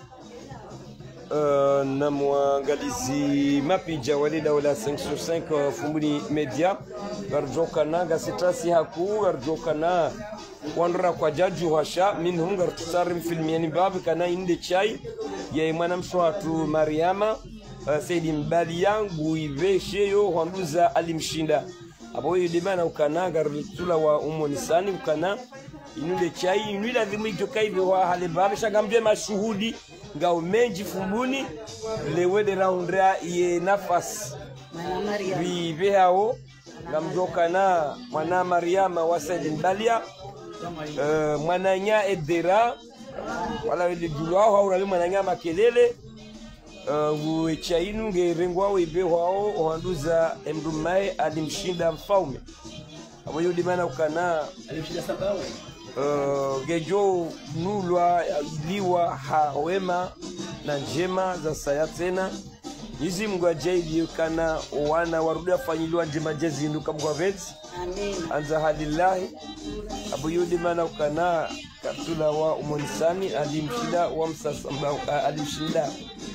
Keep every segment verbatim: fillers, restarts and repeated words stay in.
uh, na mwangalizi mapija wale daula cinq sur cinq uh, Fumbuni Media garjokana gasitrasi haku garjokana wandra kwa jaju washa min hungar tusarim filmiani babu kana inde chai ya mwana mswatu Mariama uh, Saidi Mbali yangu iveshe yo handuza alimshinda abo yudimana ukana gartula wa umonisani ukana inule chai inule adhimu itokai wa hale babu shagambye mashuhudi ngao menji Fumbuni lewede raundra ye nafas rive hao ngamjokana mwana Mariama wa Saidi Mbalia uh, mwananya edera wala wele dulwao haurali mwananya makelele uh, uechainu ngerengwa webe wao ohanduza emdumae alimshinda mfaume abo yodi mana ukana alimshinda sababu uh, gejo nulwa iliwa hawema na njema za saya tena hizi mgwajaidi kana wana warudia fanyiliwa njema jezi nduka mgwavezi amin anza hadillahi abu yudi mana ukana katula wa umonisani alimshinda wa msasa alimshinda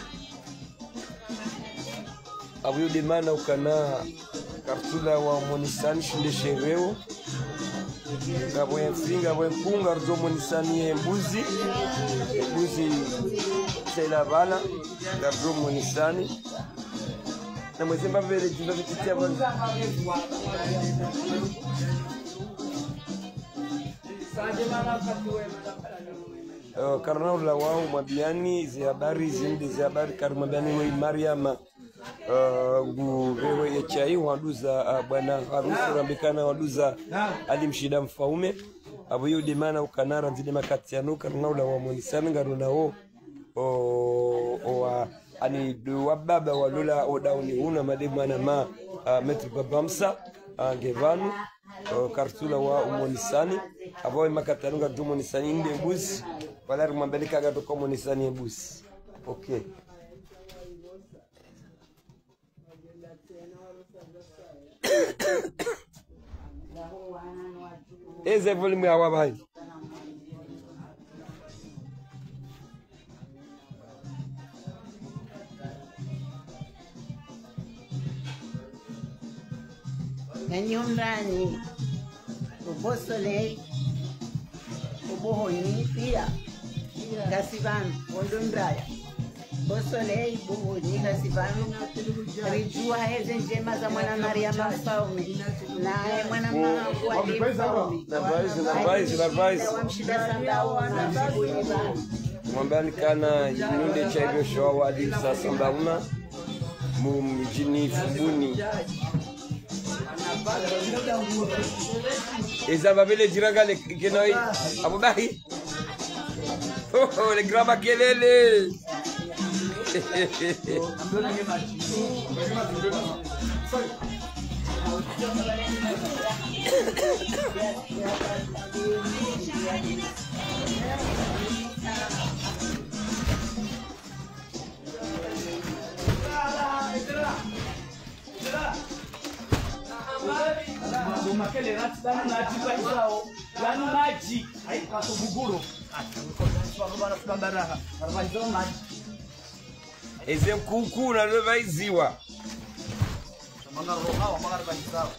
abu yudi mana ukana katula wa umonisani shinde shereo ngabo yenfinga ngabo kunga rzo umonisani mbuzi mbuzi tela bala ngabo umonisani na mwezemba vele jiva vititia bwana Uh, karena ula wao mabiani zi habari zindi zi habari karma mabiani we Mariama uh, gurewe ya chai waduza uh, bwana harusi rambikana waduza alimshida mfaume abo yudi mana ukanara nzide makati ya nuka karena ula wa monisani ngaruna o o o ani do wababa walula odauni una mademana ma uh, metri babamsa uh, ngevanu uh, kartula wa umonisani abo makatanunga dumonisani inde buzi wala rumambelika gato komonisani buzi okay eze volume ya wabai Nanyumrani ubosole ubohoni pia kasivanu ondondraya bosole buhoni kasivanu rijua heze njema za mwana Mariama mfaume naye mwana mfaume na baizi na baizi na baizi wamshida sambao na mwambani kana yunde cha hivyo show hadi sasa mbauna mjini Fumbuni eza babele jiranga le kenoi abubahi oh le graba kelele makele rati danu na jiba izao danu maji ai kaso buguro bana kubambaraha arbaizao maji eze mkuku na leo vaiziwa manga roha wa manga arbaizao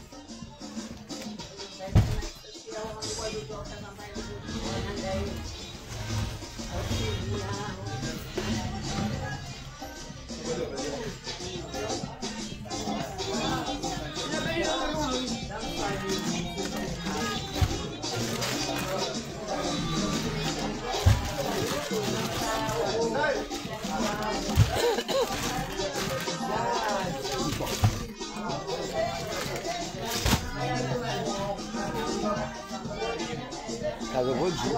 Caso vou dizer.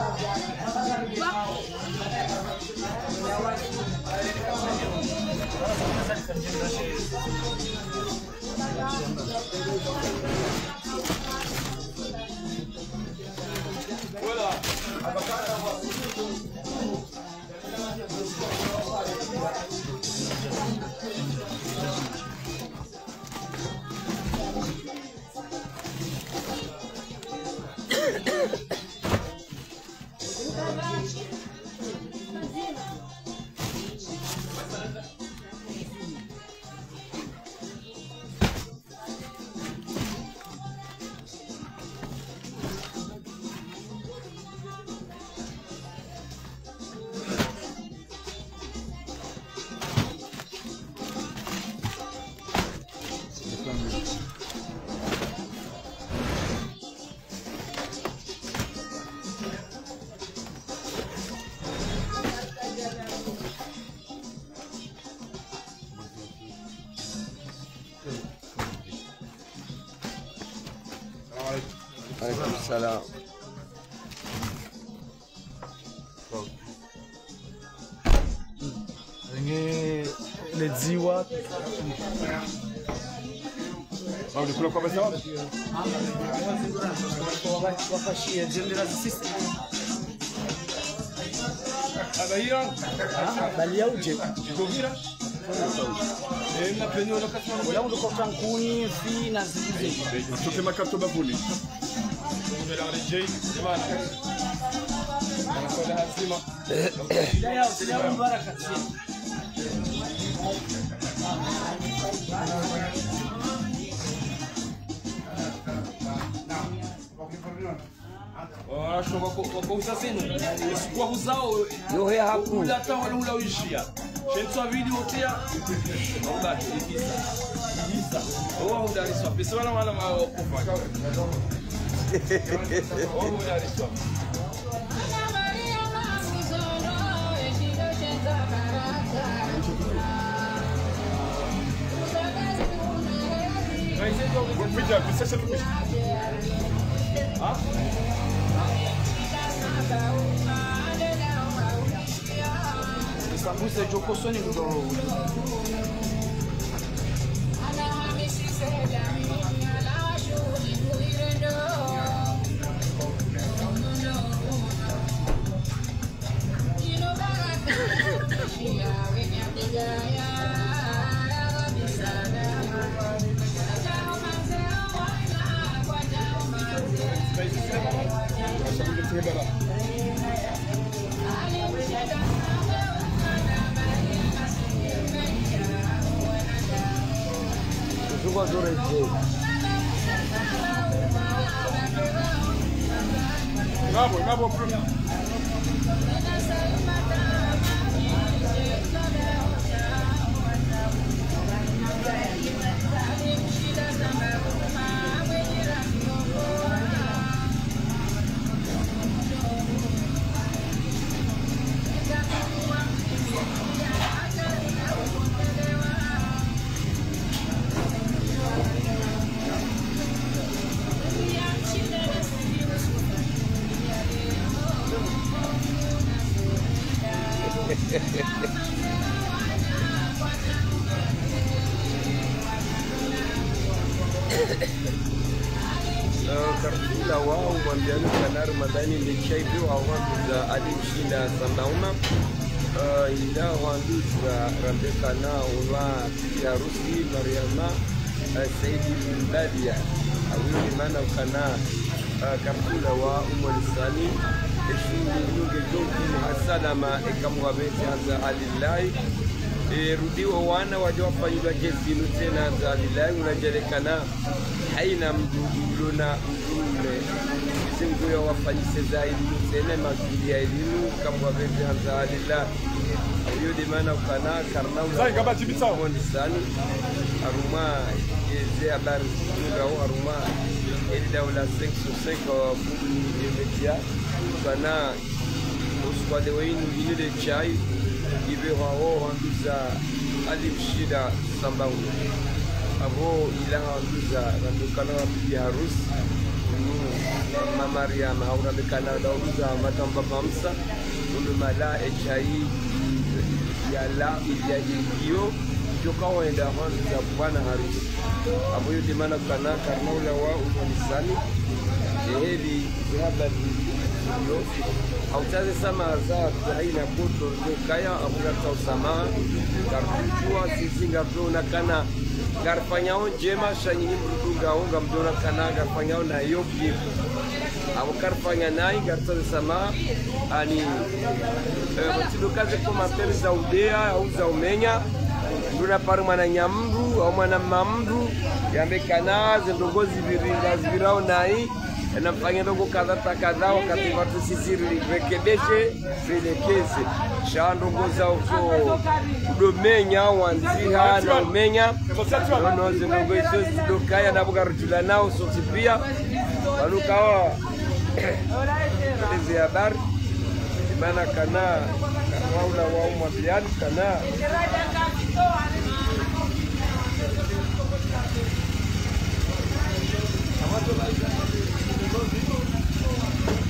Salam. Ini ledziwa. Mau dikula kwa sababu? Wakashia jendera sisi. Abaira? Ah, bali ya uje. Jikovira? Eh, na penyo na kasema. Wala uko tankuni fi na zizi. Tuke makato bafuni. Mbele rejei, jamani. Anakwenda hazima. Ya ya ya baraka. Acho que você assim, esse corpo usou. Yo he haku. Ula tá ula ula uishia. Gente sua vídeo otia. Ula ikisa. Ikisa. Oh, ula riswa. Pessoa não ela mal kufa. Oh, ula riswa. Mas então, vou pedir, precisa ser Ah? Sambusa jokosoni ndo. Jogador aí. Bravo, bravo, bravo. Kartula wao mwambiano kana Ramadhani lichaibiwa wanduza alimshinda Sandauma ila wanduza Rambekana uwa ya Rusi Mariama Saidi Mbadia awili mana kana kartula wa umalisani eshindi nunge joki muhasalama ekamwabeti haza alillahi rudiwa wana wajawafanywa jezinu tena za alillahi unajelekana haina mduluna mdume singu ya wafanyise za elimu tena mazuri ya elimu kamwabeti haza alillahi awili mana ukana karna umonisani aruma yeze habari zunga u aruma elida ula cinq sur cinq funguni yemetia ukana uskwade weinu inile chai ibe wao wanduza alimshida Sambauni abo ila wanduza randukana wapiga harusi mama Mariam hauna bekana wanduza matamba mamsa unumala chai ya la ya hiyo joka waenda wanduza bwana harusi abo yote maana kana karnaula wa unisani eheli habari yo autaze sama za haina boto kaya abulata usama karjua sizinga dona kana garfanyao jema shanyini mrutunga onga mdona kana garfanyao na yoki abo karfanya nai gartaze sama ani mtindo kaze kama pele za udea au za umenya nduna paru mwana nyamdu au mwana mamdu yambe kana zendongozi viringa zvirao nai nafanya ndogo kadha kadha wakati watu sisi rekebeshe vilekeze shando ngoza uko kudomenya wanziha na umenya nono zinongo izo zidokaya na bugarutula nao sosi pia banukawa hizi habari maana kana waula wa umwabiani kana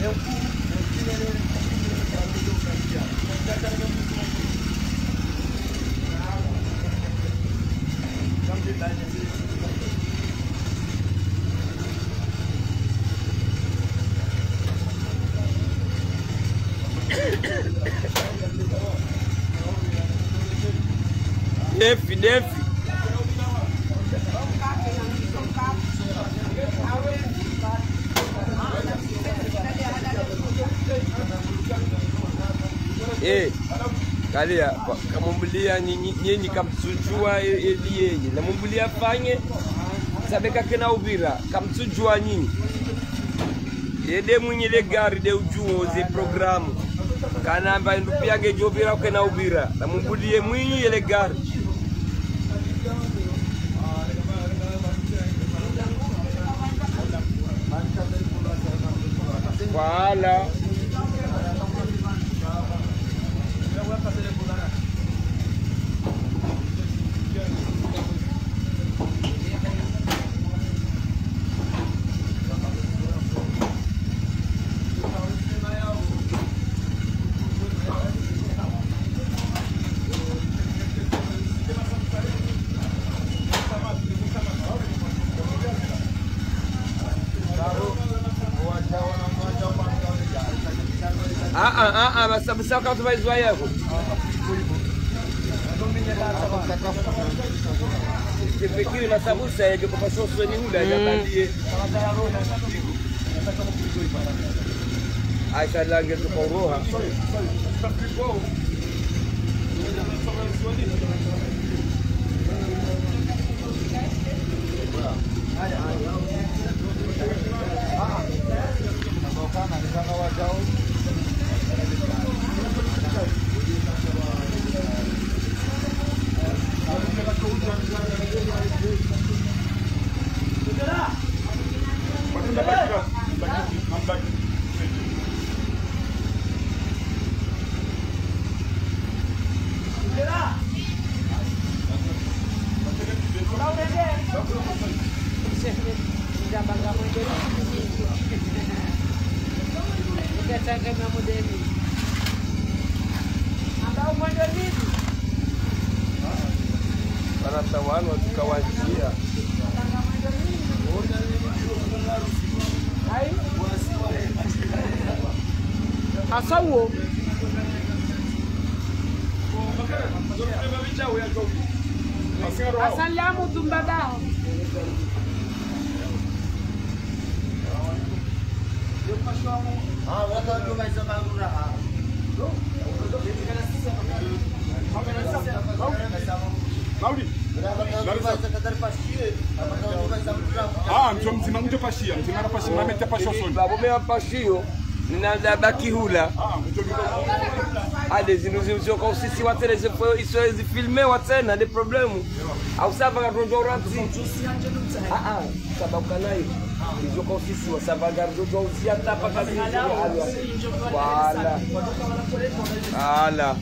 Defi, defi. Eh, kalia kamumbulia nyinyi kamtsujua eli yenye na mumbulia fanye sabeka kena ubira kamtsujua nyinyi yede mwenye le gari de ujuo ze programu kanamba ndupiage jobira kena ubira na mumbulie mwinyi ile gari wala Ah ah ah ah, mas sabe só que tu vai zoar eu. Se fikiri na sababu sasa ndio kwa sababu sio ni muda ya kandie. Aisha lange tu kwa roha. Wanatawan wakikawajia Asawo Asalamu tumbadao Ah, wala ndio maisha mangu raha. Laudi. Ah, mtu mzima mtu pashia, mzima na pashia, mama mta pashio soni. Babo mea pashio, nina baki hula. Ah, mtu Ade zinuzi kwa usisi wa tele zifo iso ezi filme wa tena de problemu. Au saba garonjo urati. Ah ah, sababu kanai. Izo kwa usisi wa saba garonjo uzia tapa kazi halwa. Wala. Ala.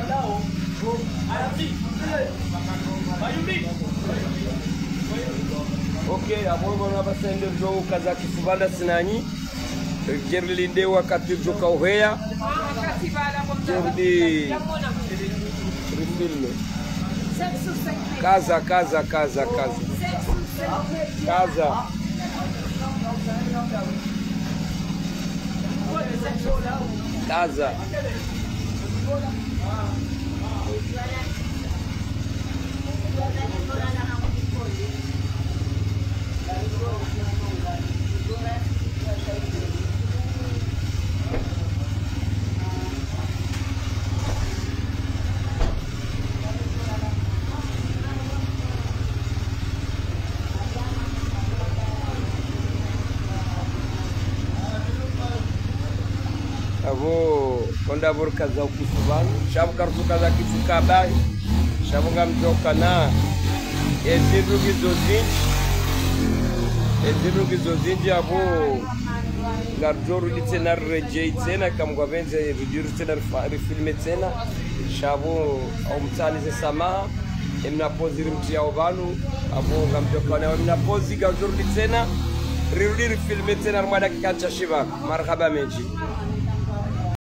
Ok, abogo na basende jo kaza kifubanda sinanyi. Gerlinde wakati jo kauhea. Gerdi rifilme. Kaza kaza kaza kaza. Kaza. Kaza. Avo konda bor kaza ukifubani shabu kartu kaza kifukabai shabu ngamjoka na eziru gizozinji eziru gizozinji avo ngarjoru litena rejei tena kamgwa benze vidiru tena rifilme tena shabu au mtanize samaha emna pozi rimtia obanu avo ngamjoka na emna pozi garjoru litena rirudi filme tena mwa dakika cha shiba marhaba meji